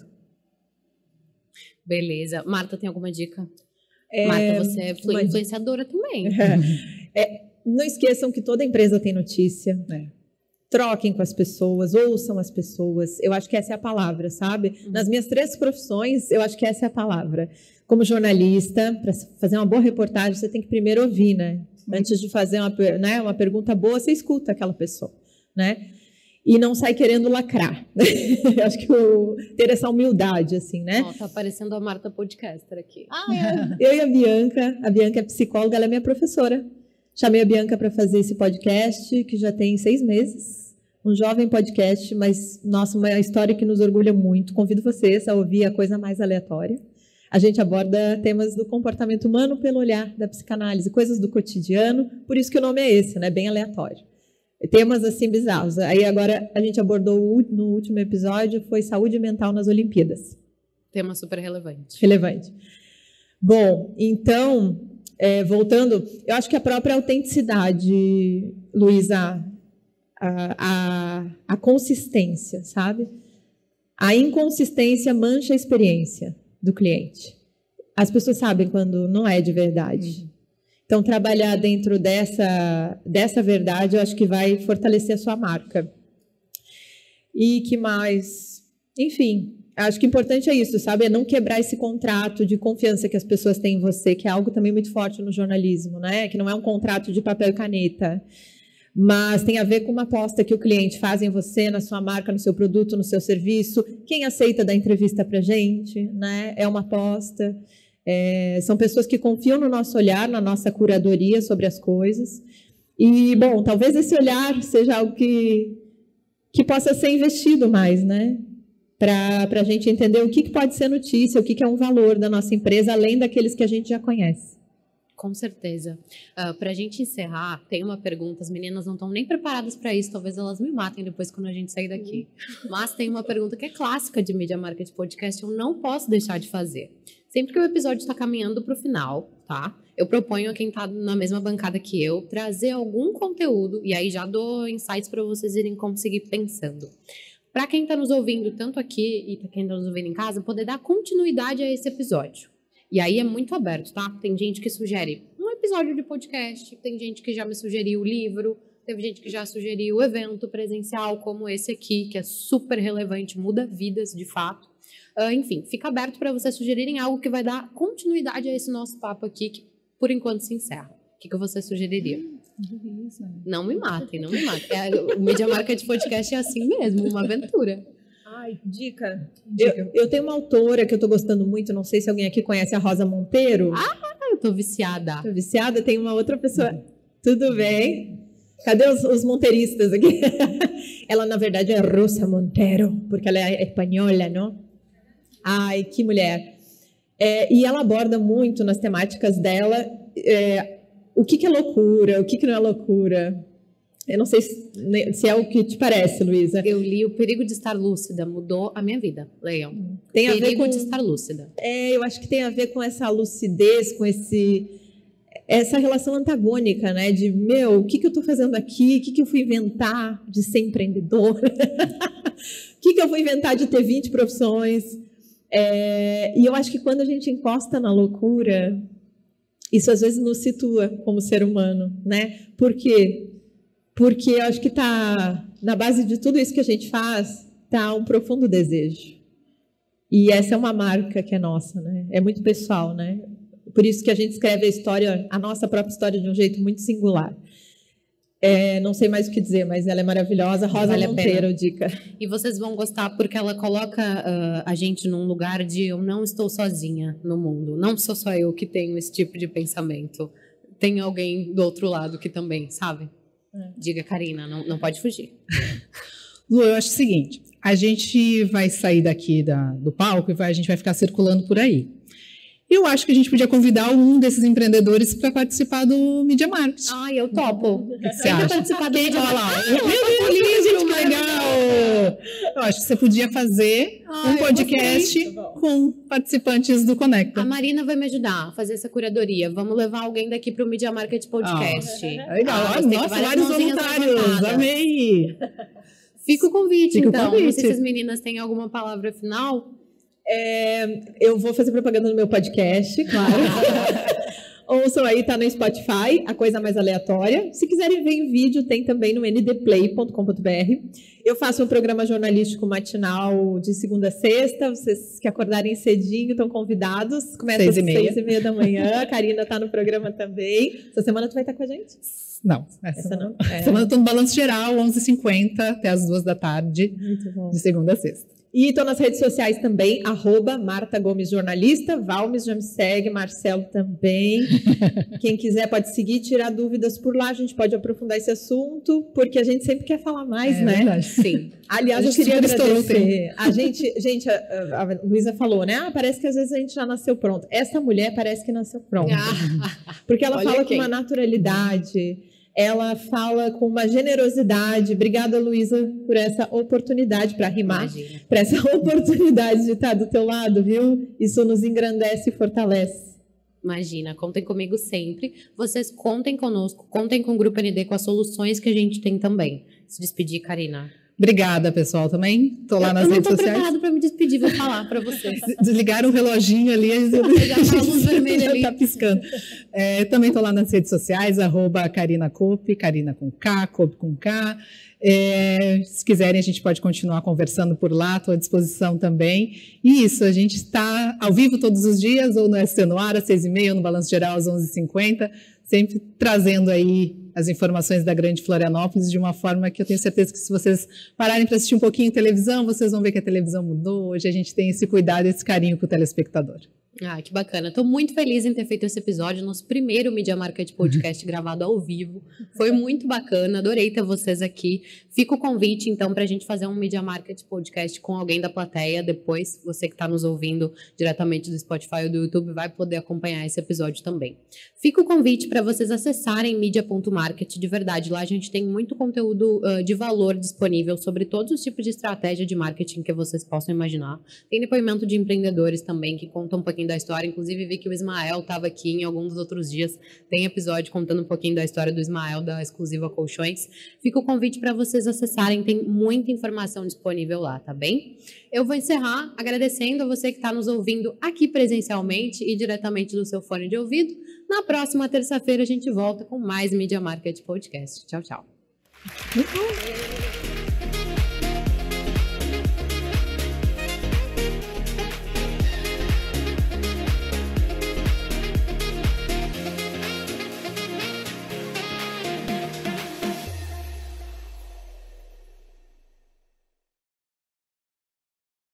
Beleza. Marta, tem alguma dica? É, Marta, você é influ influenciadora também. É, é, não esqueçam que toda empresa tem notícia. É. Troquem com as pessoas, ouçam as pessoas. Eu acho que essa é a palavra, sabe? Uhum. Nas minhas três profissões, eu acho que essa é a palavra. Como jornalista, para fazer uma boa reportagem, você tem que primeiro ouvir, né? Uhum. Antes de fazer uma, né, uma pergunta boa, você escuta aquela pessoa, né? E não sai querendo lacrar. Eu acho que eu, ter essa humildade, assim, né? Oh, tá aparecendo a Marta podcaster aqui. Ah, é. Eu e a Bianca, a Bianca é psicóloga, ela é minha professora. Chamei a Bianca para fazer esse podcast, que já tem seis meses. Um jovem podcast, mas, nossa, uma história que nos orgulha muito. Convido vocês a ouvir a coisa mais aleatória. A gente aborda temas do comportamento humano pelo olhar da psicanálise, coisas do cotidiano, por isso que o nome é esse, né? Bem aleatório. Temas assim bizarros. Aí agora a gente abordou no último episódio, foi saúde mental nas Olimpíadas. Tema super relevante. Relevante. Bom, então, é, voltando, eu acho que a própria autenticidade, Luísa, a, a, a consistência, sabe? A inconsistência mancha a experiência do cliente. As pessoas sabem quando não é de verdade. Uhum. Então, trabalhar dentro dessa, dessa verdade, eu acho que vai fortalecer a sua marca. E que mais? Enfim, acho que o importante é isso, sabe? É não quebrar esse contrato de confiança que as pessoas têm em você, que é algo também muito forte no jornalismo, né? Que não é um contrato de papel e caneta, mas tem a ver com uma aposta que o cliente faz em você, na sua marca, no seu produto, no seu serviço. Quem aceita dar entrevista para a gente, né? É uma aposta. É, são pessoas que confiam no nosso olhar, na nossa curadoria sobre as coisas. E, bom, talvez esse olhar seja algo que, que possa ser investido mais, né? Para a gente entender o que, que pode ser notícia, o que, que é um valor da nossa empresa, além daqueles que a gente já conhece. Com certeza. Uh, para a gente encerrar, tem uma pergunta. As meninas não estão nem preparadas para isso. Talvez elas me matem depois quando a gente sair daqui. Mas tem uma pergunta que é clássica de Media Market Podcast. Eu não posso deixar de fazer. Sempre que o episódio está caminhando para o final, tá? Eu proponho a quem está na mesma bancada que eu trazer algum conteúdo. E aí já dou insights para vocês irem conseguir pensando. Para quem está nos ouvindo, tanto aqui e para quem está nos ouvindo em casa, poder dar continuidade a esse episódio. E aí é muito aberto, tá? Tem gente que sugere um episódio de podcast, tem gente que já me sugeriu o livro, teve gente que já sugeriu o evento presencial, como esse aqui, que é super relevante, muda vidas, de fato. Uh, enfim, fica aberto para vocês sugerirem algo que vai dar continuidade a esse nosso papo aqui, que por enquanto se encerra. O que, que você sugeriria? Hum, não me matem, não me matem. É, o Media Market Podcast é assim mesmo, uma aventura. Ai, dica. Eu, eu tenho uma autora que eu tô gostando muito, não sei se alguém aqui conhece a Rosa Monteiro. Ah, eu tô viciada. Tô viciada, tem uma outra pessoa. Tudo bem? Cadê os, os monteiristas aqui? Ela, na verdade, é Rosa Monteiro, porque ela é espanhola, não? Ai, que mulher. É, e ela aborda muito nas temáticas dela é, o que, que é loucura, o que, que não é loucura. Eu não sei se, se é o que te parece, Luísa. Eu li O Perigo de Estar Lúcida, mudou a minha vida, leiam. Tem a Perigo ver com de Estar Lúcida. É, eu acho que tem a ver com essa lucidez, com esse, essa relação antagônica, né? De, meu, o que, que eu estou fazendo aqui? O que, que eu fui inventar de ser empreendedor? O que, que eu fui inventar de ter vinte profissões? É, e eu acho que quando a gente encosta na loucura, isso às vezes nos situa como ser humano, né? Por quê? Porque eu acho que está na base de tudo isso que a gente faz, está um profundo desejo. E essa é uma marca que é nossa, né? É muito pessoal, né? Por isso que a gente escreve a história, a nossa própria história, de um jeito muito singular. É, não sei mais o que dizer, mas ela é maravilhosa. Rosa Vale Monteiro, dica. E vocês vão gostar porque ela coloca uh, a gente num lugar de eu não estou sozinha no mundo. Não sou só eu que tenho esse tipo de pensamento. Tem alguém do outro lado que também, sabe? É. Diga, Karina, não, não pode fugir. Lu, eu acho o seguinte, a gente vai sair daqui da, do palco e vai, a gente vai ficar circulando por aí. Eu acho que a gente podia convidar um desses empreendedores para participar do Media Market. Ai, eu topo. O que você acha? Participar do Media Market. Meu Deus, gente, que legal! Eu acho que você podia fazer Ai, um podcast com participantes do Conecta. A Marina vai me ajudar a fazer essa curadoria. Vamos levar alguém daqui para o Media Market Podcast. Ah, legal. Ah, nossa, vários voluntários. Amei! Fica o convite, Fica então. O convite. Não sei se as meninas têm alguma palavra final. É, eu vou fazer propaganda no meu podcast, claro. Ouçam aí, tá no Spotify, A Coisa Mais Aleatória. Se quiserem ver em vídeo, tem também no n d play ponto com ponto b r. Eu faço um programa jornalístico matinal de segunda a sexta. Vocês que acordarem cedinho estão convidados. Começa às seis e meia da manhã. A Karina tá no programa também. Essa semana tu vai estar com a gente? Não, essa, essa não. não. É. Semana eu tô no Balanço Geral, onze e cinquenta até as duas da tarde. Muito bom. De segunda a sexta. E estou nas redes sociais também, arroba Marta Gomes Jornalista, Valmes já me segue, Marcelo também. Quem quiser pode seguir, tirar dúvidas por lá, a gente pode aprofundar esse assunto, porque a gente sempre quer falar mais, é, né? Verdade. Sim. Aliás, eu queria agradecer. A gente, gente, a, a Luísa falou, né? Ah, parece que às vezes a gente já nasceu pronto. Essa mulher parece que nasceu pronta. Ah, porque ela fala quem. com uma naturalidade, ela fala com uma generosidade. Obrigada, Luísa, por essa oportunidade para rimar, por essa oportunidade de estar do teu lado, viu? Isso nos engrandece e fortalece. Imagina, contem comigo sempre. Vocês contem conosco, contem com o Grupo N D, com as soluções que a gente tem também. Se despedir, Karina. Obrigada, pessoal, também. Estou lá eu, nas eu redes sociais. Eu não estou preparada para me despedir, vou falar para vocês. Desligaram o reloginho ali. Já tá a luz vermelha ali. Já tá piscando. É, também estou lá nas redes sociais, arroba Karina Cope, Karina com K, Cope com K. É, se quiserem, a gente pode continuar conversando por lá, estou à disposição também. E isso, a gente está ao vivo todos os dias, ou no S T no ar, às seis e meia, ou no Balanço Geral, às onze e cinquenta, sempre trazendo aí as informações da Grande Florianópolis de uma forma que eu tenho certeza que se vocês pararem para assistir um pouquinho de televisão, vocês vão ver que a televisão mudou. Hoje a gente tem esse cuidado, esse carinho com o telespectador. Ah, que bacana. Estou muito feliz em ter feito esse episódio, nosso primeiro Media Market Podcast gravado ao vivo. Foi muito bacana, adorei ter vocês aqui. Fica o convite, então, para a gente fazer um Media Market Podcast com alguém da plateia. Depois, você que está nos ouvindo diretamente do Spotify ou do YouTube vai poder acompanhar esse episódio também. Fica o convite para vocês acessarem media ponto market. De verdade, lá a gente tem muito conteúdo uh, de valor disponível sobre todos os tipos de estratégia de marketing que vocês possam imaginar. Tem depoimento de empreendedores também que contam um pouquinho da história. Inclusive, vi que o Ismael estava aqui em alguns dos outros dias. Tem episódio contando um pouquinho da história do Ismael, da Exclusiva Colchões. Fica o convite para vocês acessarem. Tem muita informação disponível lá, tá bem? Eu vou encerrar agradecendo a você que está nos ouvindo aqui presencialmente e diretamente do seu fone de ouvido. Na próxima terça-feira a gente volta com mais Media Market Podcast. Tchau, tchau. Uhum.